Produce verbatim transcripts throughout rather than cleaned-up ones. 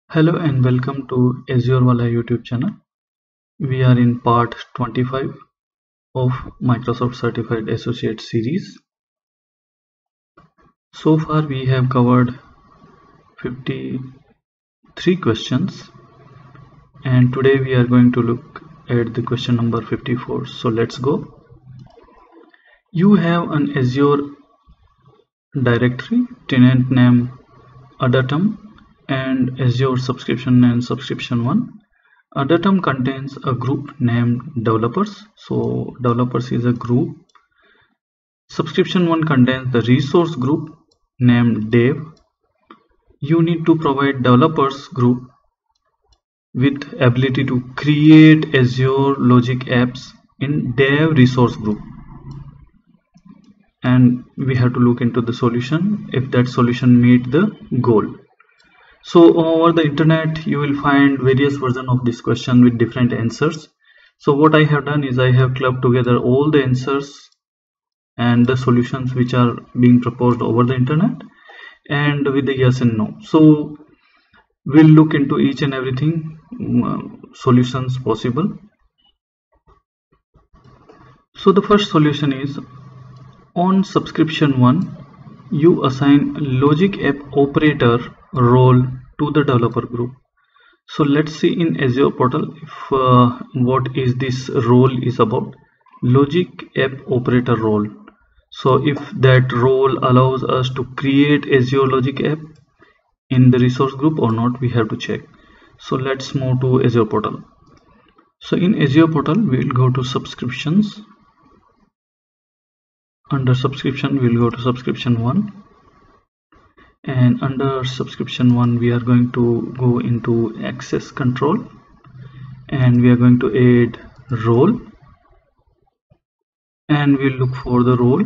Hello and welcome to Azure Wala YouTube channel. We are in part twenty-five of Microsoft Certified Associate series. So far we have covered fifty-three questions and today we are going to look at the question number fifty-four. So let's go. You have an Azure directory, tenant name Adatum, and Azure subscription and subscription one. Adatum contains a group named developers. So developers is a group. Subscription one contains the resource group named dev. You need to provide developers group with ability to create Azure Logic apps in dev resource group. And we have to look into the solution if that solution meet the goal. So over the internet you will find various versions of this question with different answers. So what I have done is I have clubbed together all the answers and the solutions which are being proposed over the internet and with the yes and no. So we'll look into each and everything uh, solutions possible. So the first solution is on subscription one you assign logic app operator role to the developer group. So let's see in Azure portal if uh, what is this role is about. Logic app operator role. So if that role allows us to create Azure Logic app in the resource group or not, we have to check. So let's move to Azure portal. So in Azure portal we will go to subscriptions. Under subscription we will go to subscription one, and under subscription one we are going to go into access control and we are going to add role and we'll look for the role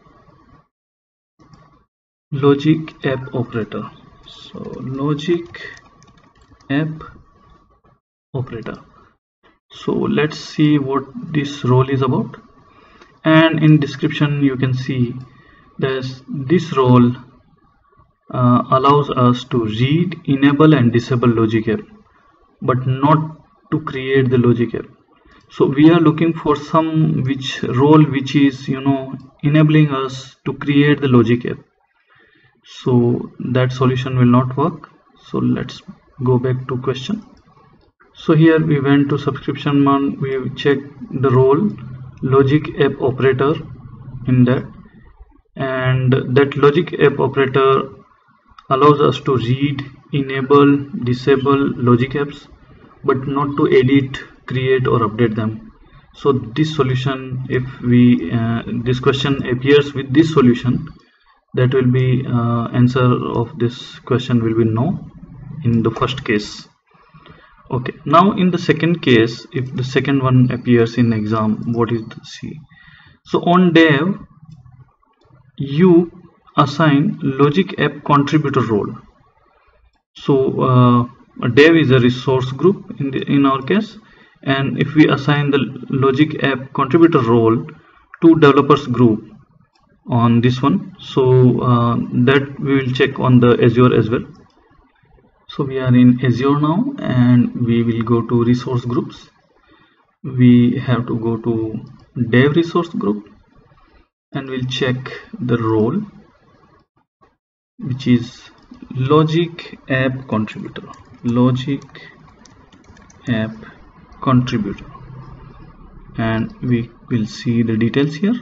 logic app operator. So logic app operator. So let's see what this role is about. And in description you can see that this role uh, allows us to read, enable and disable logic app but not to create the logic app. So we are looking for some which role which is you know enabling us to create the logic app. So that solution will not work. So let's go back to question. So here we went to subscription one, we check the role logic app operator in that, and that logic app operator allows us to read, enable, disable logic apps but not to edit, create or update them. So this solution, if we uh, this question appears with this solution, that will be uh, answer of this question will be no in the first case. Okay, now in the second case, if the second one appears in exam, what is the C? So on dev you assign logic app contributor role. So uh, dev is a resource group in the, in our case, and if we assign the logic app contributor role to developers group on this one, so uh, that we will check on the Azure as well. So we are in Azure now and we will go to resource groups. We have to go to dev resource group and we'll check the role which is logic app contributor. Logic app contributor, and we will see the details here.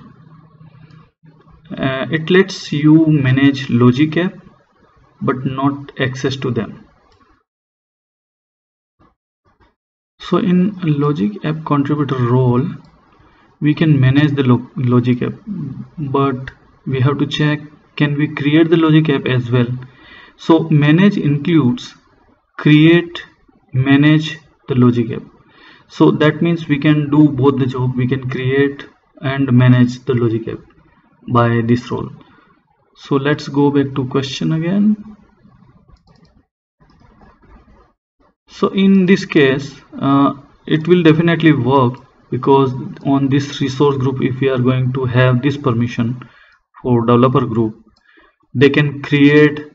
Uh, it lets you manage logic app but not access to them. So in logic app contributor role we can manage the lo logic app, but we have to check can we create the logic app as well. So manage includes create, manage the logic app. So that means we can do both the job, we can create and manage the logic app by this role. So let's go back to question again. So in this case uh, it will definitely work because on this resource group if we are going to have this permission for developer group, they can create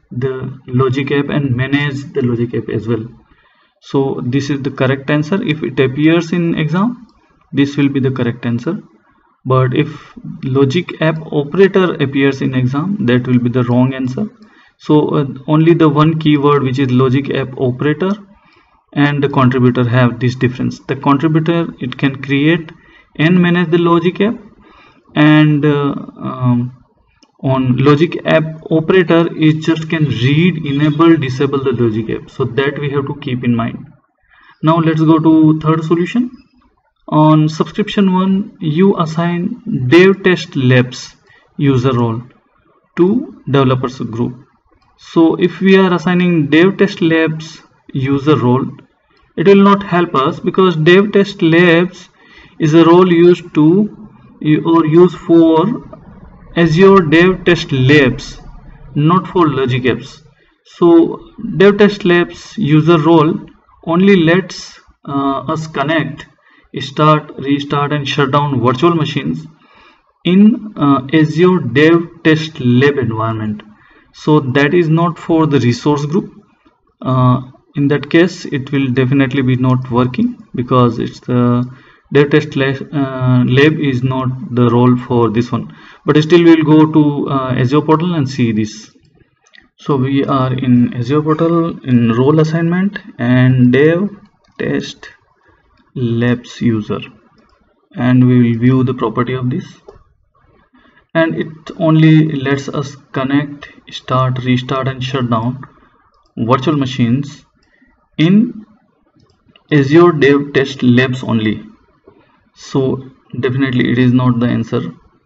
the logic app and manage the logic app as well. So this is the correct answer. If it appears in exam, this will be the correct answer. But if logic app operator appears in exam, that will be the wrong answer. So uh, only the one keyword, which is logic app operator, and the contributor have this difference. The contributor, it can create and manage the logic app, and uh, um, on logic app operator, it just can read, enable, disable the logic app. So that we have to keep in mind. Now let's go to third solution. On subscription one, you assign dev test labs user role to developers group. So if we are assigning dev test labs user role, it will not help us, because dev test labs is a role used to or used for Azure Dev Test Labs, not for logic apps. So Dev Test Labs user role only lets uh, us connect, start, restart and shut down virtual machines in uh, Azure Dev Test Lab environment. So that is not for the resource group. Uh, in that case, it will definitely be not working, because it's the Dev Test Lab, uh, lab is not the role for this one. But still we will go to uh, Azure portal and see this. So we are in Azure portal in role assignment and Dev Test Labs user, and we will view the property of this, and it only lets us connect, start, restart and shut down virtual machines in Azure Dev Test Labs only. So definitely it is not the answer.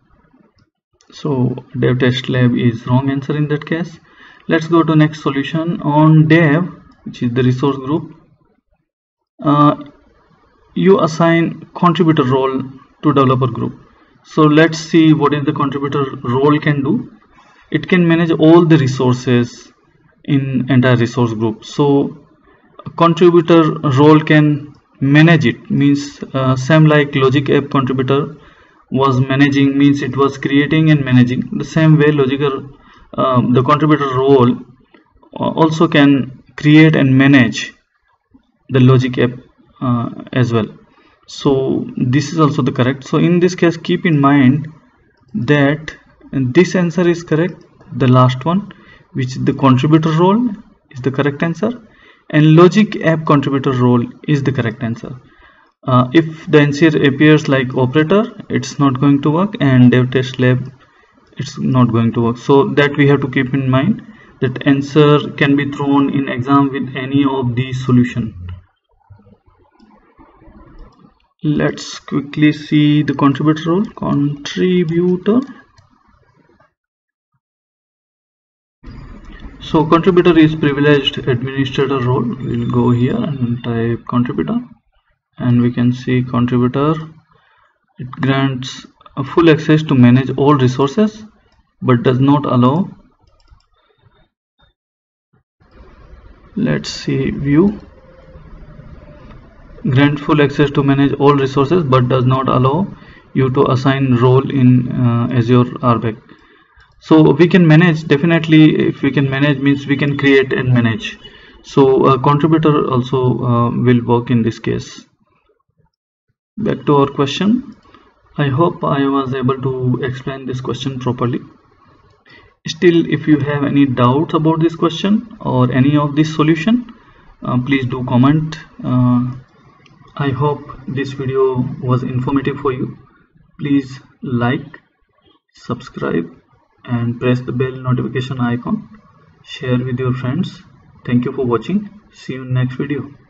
So Dev Test Lab is wrong answer in that case. Let's go to next solution. On Dev, which is the resource group, uh, you assign contributor role to developer group. So let's see what is the contributor role can do. It can manage all the resources in entire resource group. So a contributor role can manage it, means uh, same like logic app contributor was managing, means it was creating and managing. The same way logical um, the contributor role also can create and manage the logic app uh, as well. So this is also the correct. So in this case, keep in mind that this answer is correct, the last one, which is the contributor role, is the correct answer, and logic app contributor role is the correct answer. Uh, if the answer appears like operator, it's not going to work, and Dev Test Lab, it's not going to work. So that we have to keep in mind, that answer can be thrown in exam with any of these solution. Let's quickly see the contributor role. Contributor. So contributor is privileged administrator role. We'll go here and type contributor, and we can see contributor, it grants a full access to manage all resources, but does not allow, let's see, view, grant full access to manage all resources but does not allow you to assign role in uh, Azure R B A C. So we can manage, definitely if we can manage means we can create and manage. So a contributor also uh, will work in this case. Back to our question. I hope I was able to explain this question properly. Still, if you have any doubts about this question or any of this solution, uh, please do comment. uh, I hope this video was informative for you. Please like, subscribe and press the bell notification icon. Share with your friends. Thank you for watching. See you in next video.